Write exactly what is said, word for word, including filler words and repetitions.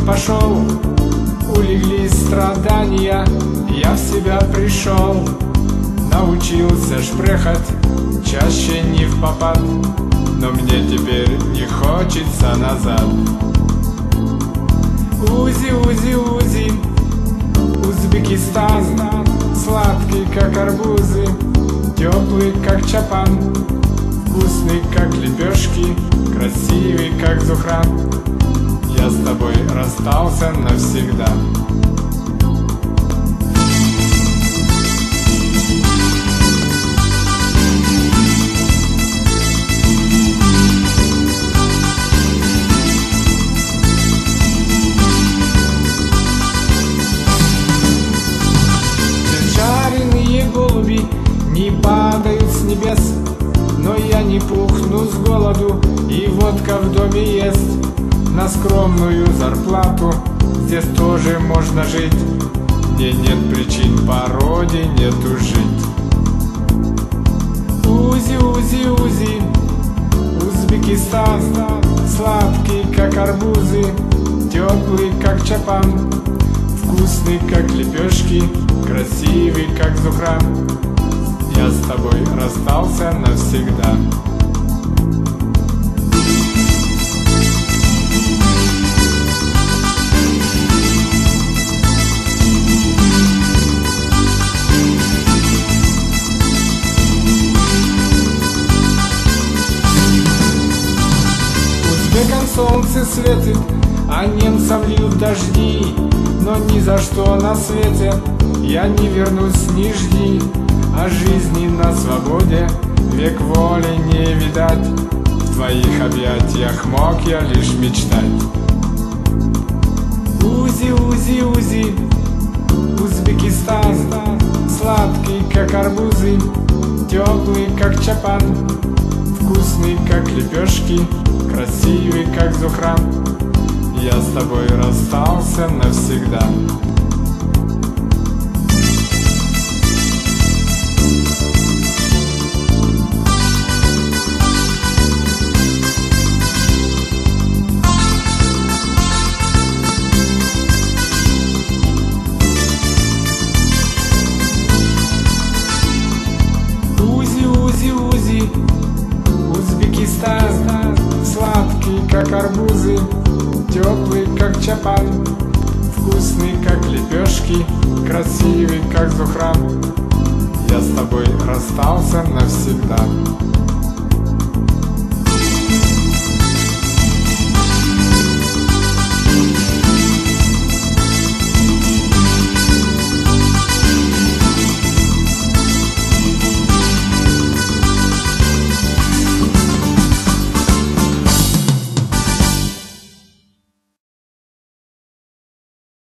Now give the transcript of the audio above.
пошел, улеглись страдания, я в себя пришел. Научился шпрехать чаще не впопад, но мне теперь не хочется назад. Узи, узи, узи, Узбекистан, сладкий, как арбузы, теплый, как чапан, вкусный, как лепешки, красивый, как зухра. Я с тобой расстался навсегда. Жареные голуби не падают с небес, но я не пухну с голоду, и водка в доме есть. На скромную зарплату здесь тоже можно жить, мне нет причин по родине тужить. Узи, узи, узи, Узбекистан, сладкий, как арбузы, теплый, как чапан, вкусный, как лепешки, красивый, как зухра. Я с тобой расстался навсегда. Узбекам солнце светит, а немцам льют дожди, но ни за что на свете я не вернусь, не жди. О жизни на свободе век воли не видать, в твоих объятиях мог я лишь мечтать. Узи, узи, узи, Узбекистан, сладкий, как арбузы, теплый, как чапан, вкусный, как лепешки, красивый, как зухра. Я с тобой расстался навсегда. Узи, узи, узи, Узбекистан, сладкий, как арбузы, теплый, как чапан, вкусный, как лепешки, красивый, как зухра. Я с тобой расстался навсегда.